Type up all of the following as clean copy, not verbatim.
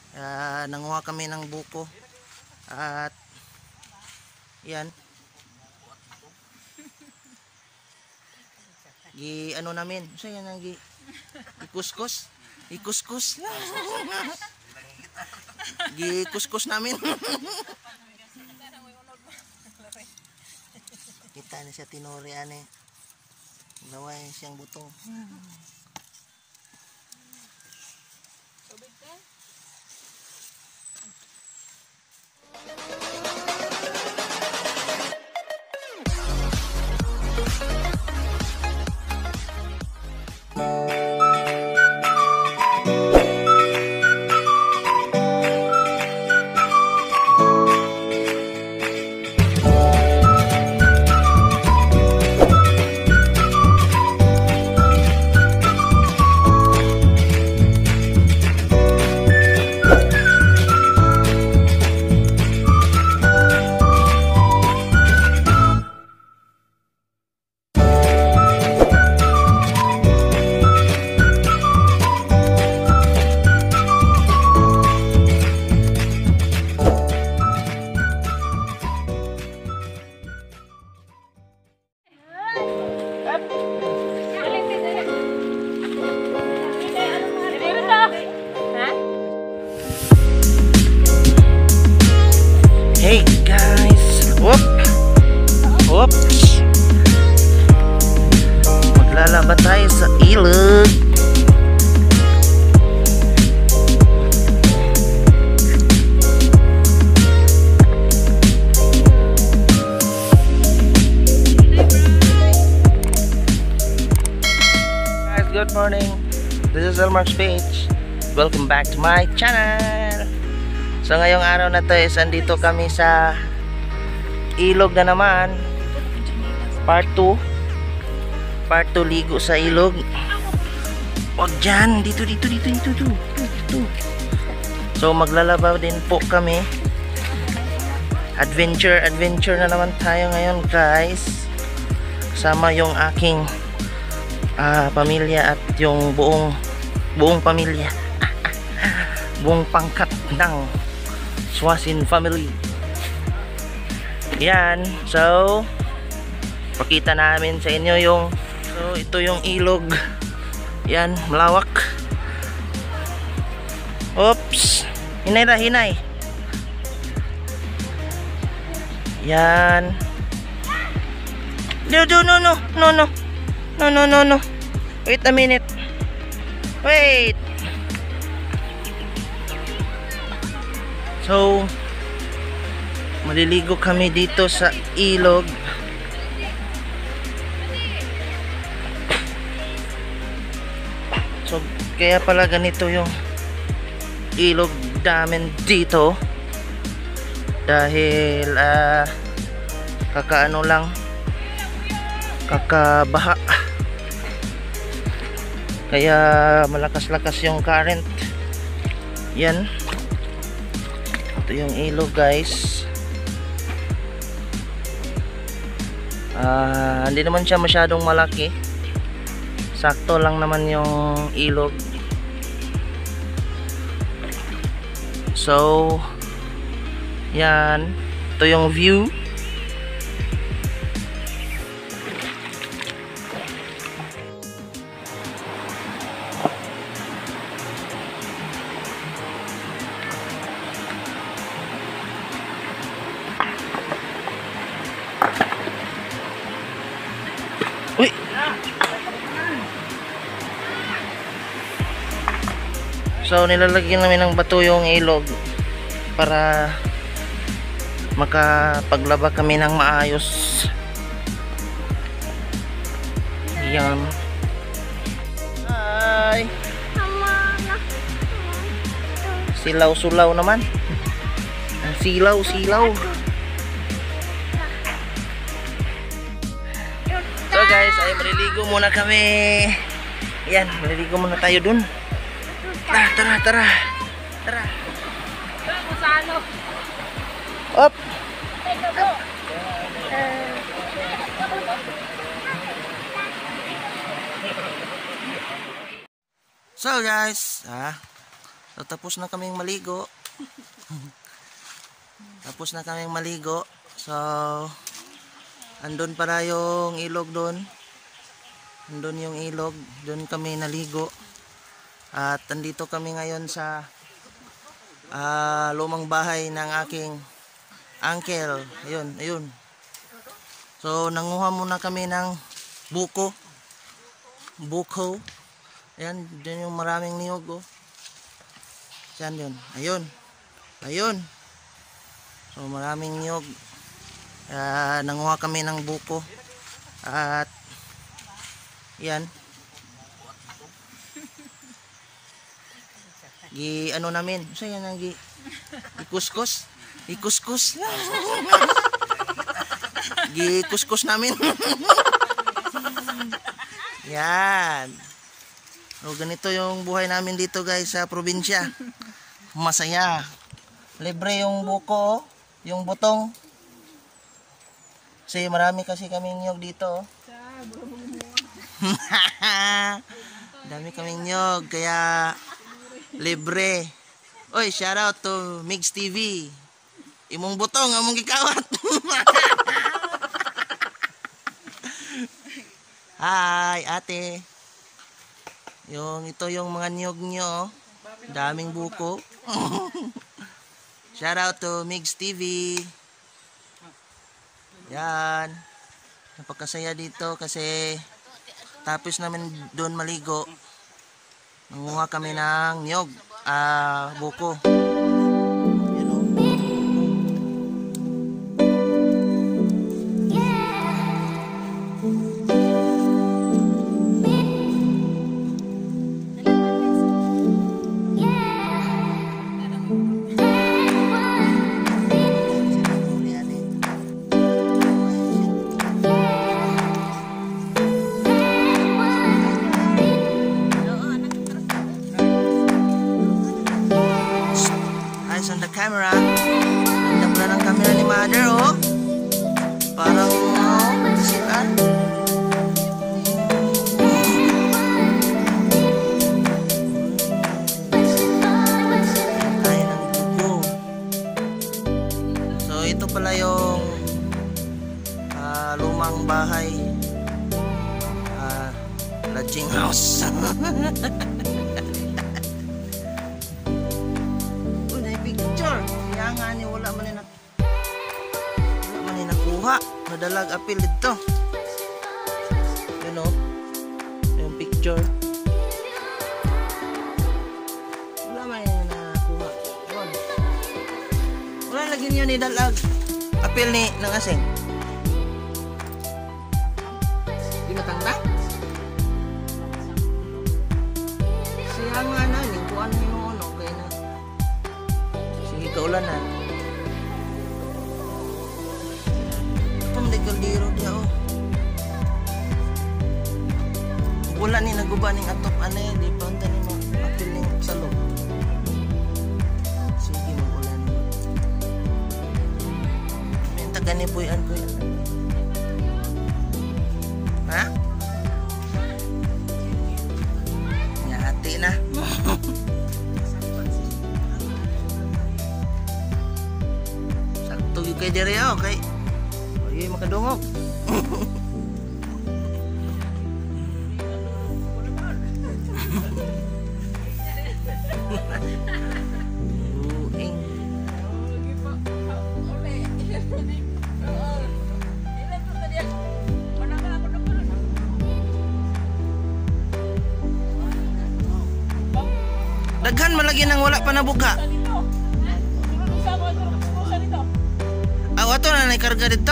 Nanguha kami ng buko at yan, ano namin, so yan ang ikuskus gikuskus namin. Kita na siya tinori ane, gaway siyang butong. Hey guys, oops, maglalaba tayo sa ilog. Guys, good morning. This is Elmar's page. Welcome back to my channel. So ngayong araw na to is andito kami sa ilog na naman. Part 2 ligo sa ilog. Wag dyan, dito. So maglalaba din po kami. Adventure na naman tayo ngayon guys. Kasama yung aking pamilya at yung buong pamilya. Buong pangkat ng Swasin family. Yan. So pakita namin sa inyo ito yung ilog. Yan, malawak. Oops. Hinay. Yan. No. Wait a minute. Wait. So, maliligo kami dito sa ilog. So, kaya pala ganito yung ilog namin dito. Dahil, kakabaha. Kaya malakas-lakas yung current. Yan. Ito yung ilog guys. Hindi naman siya masyadong malaki. Sakto lang naman yung ilog. So yan, ito yung view. Uy. So nilalagyan namin ng bato yung ilog para makapaglaba kami ng maayos. Yan. Hi. Silaw-sulaw naman. Ang silaw. So guys, ay maliligo muna kami. Yan, maliligo muna tayo dun. Tara. Up. So guys, So, tapos na kaming maligo. Tapos na kaming maligo. So, andun para yung ilog doon. Andun yung ilog. Doon kami naligo. At andito kami ngayon sa lumang bahay ng aking uncle. Ayun, ayun. So, nanguha muna kami ng buko. Buko. Ayan, dyan yung maraming niyog, oh. Yan yun. Ayun. Ayun. So maraming niyog. Nanguha kami ng buko. At yan. Ano namin? Sa yan ang ikuskus. Ikuskus. Kuskus namin. Yan. So ganito yung buhay namin dito guys sa probinsya. Masaya. Libre yung buko, yung butong. Kasi marami kasi kaming nyog dito. Dami kaming nyog kaya libre. Oy, shout out to Mix TV. Imong butong among gikawat. Hi, ate. Ito yung mga niyog nyo. Daming buko. Shout out to Mix TV. Yan. Napakasaya dito kasi tapos namin doon maligo. Nanguha kami ng niyog. Buko. On the camera. Ganda pala ng camera ni Mother, oh. Parang silan. Tayo ng buko. So ito pala yung lumang bahay, lodging house. Kaya nga ni wala man nakuha. Nadalag apil dito. You know, yung picture. Wala man nakuha. Wala lagi niyo ni dalag apil ni ng asing. Di matangta? Siya nga na ni kuan ni ano kay na kaulanan. Ito may kaldero diya, oh. Wala ni naguba ning atop anay, di pa unta ni apil ning salog. Sige magulan. May tagani puyan ko yan. Ha? Ngati na. Tugi kay diri okay. Oy makadungog. Daghan man lagi nang wala pa nabuka. Ato na naikarga dito.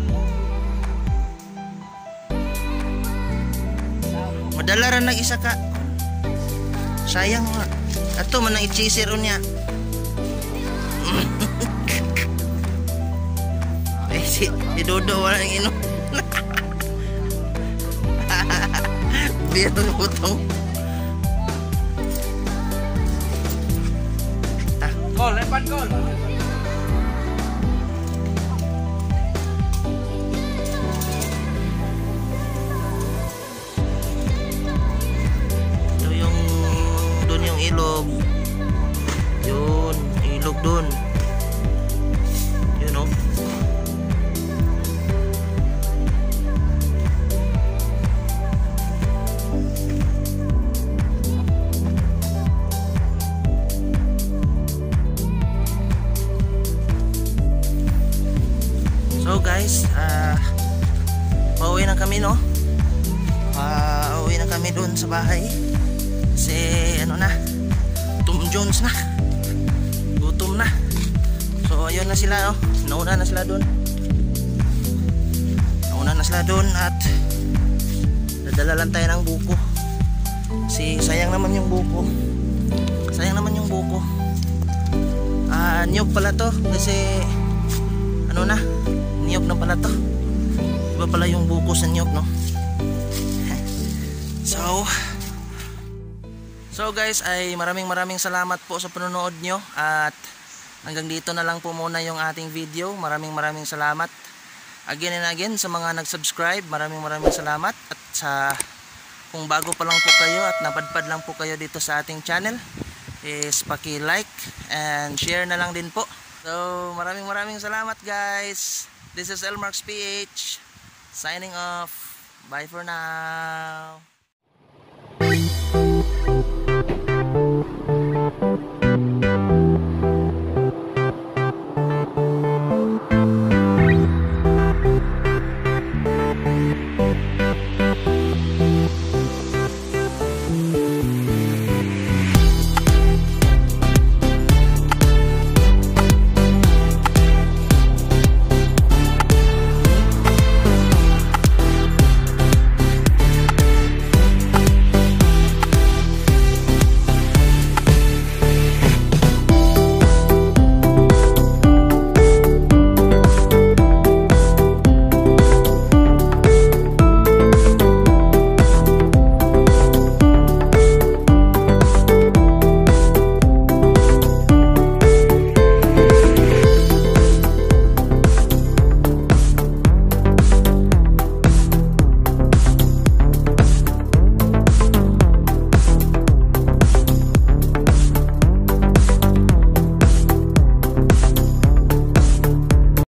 Madala ra nag isa ka. Sayang nga. Ato man nang i-chaser niya. Si Dodo wala nang inom. Biar butong. Gol, lepan gol. Ilog. dun. You know. So guys, pauwi na kami, no? Pauwi na kami doon sa bahay. Kasi ano na, Tom Jones na. Gutom na. So ayun na sila, oh. Nauna na sila doon. At dadala lang tayo ng buko. Kasi sayang naman yung buko. Niyog pala to. Kasi ano na, niyog na pala to. Iba pala yung buko sa niyog, no? So guys, ay maraming salamat po sa panonood nyo. At hanggang dito na lang po muna yung ating video. Maraming salamat again and again sa mga nag-subscribe. Maraming salamat. At sa kung bago pa lang po kayo at napadpad lang po kayo dito sa ating channel, is paki-like and share na lang din po. So maraming salamat guys. This is Elmarks PH signing off. Bye for now.